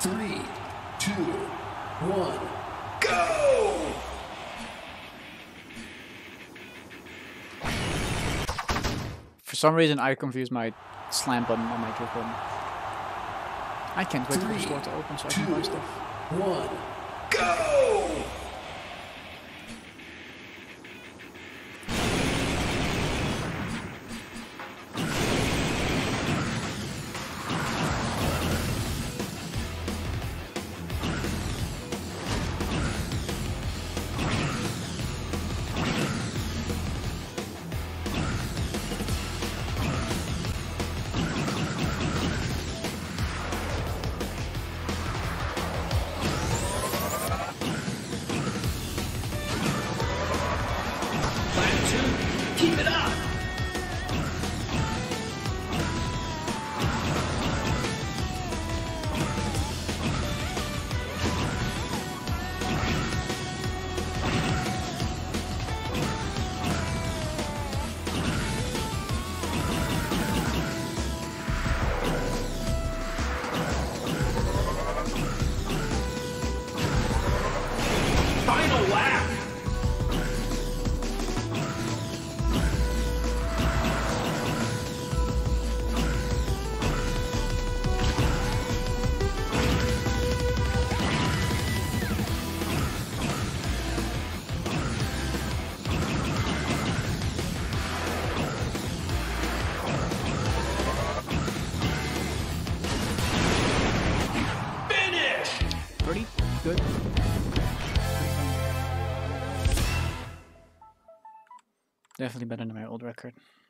3, 2, 1, go! For some reason, I confused my slam button on my kick button. I can't wait for the score to open so I can buy stuff. 1, go! Keep it up! Final lap! Pretty good. Definitely better than my old record.